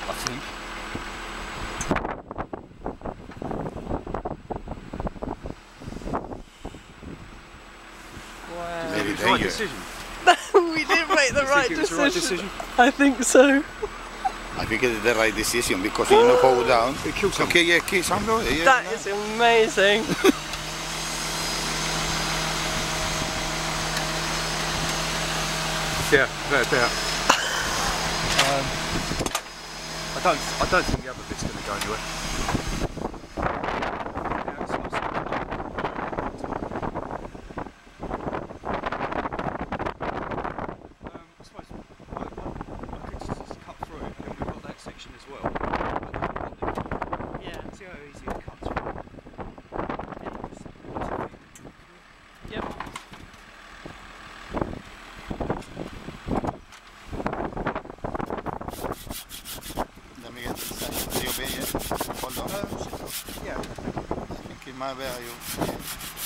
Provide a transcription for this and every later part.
I think. Wow. Very right decision. We did make the right decision. Right decision. I think so. I think it's the right decision because you know fall down. It kills someone. Okay, yeah, kill someone. Yeah, That is amazing. Yeah, no doubt. I don't think the other bit's going to go anywhere. Yeah, it's nice. I suppose I could just cut through it, and we've got that section as well. Yeah. See how easy it cuts through. Yep. Let me get inside. Are you okay? Yeah. Hold on. Yeah. I think it might be you. Yeah.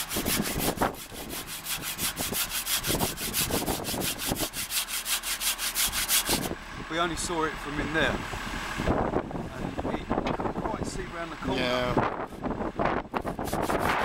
We only saw it from in there, and you couldn't quite see round the corner. Yeah.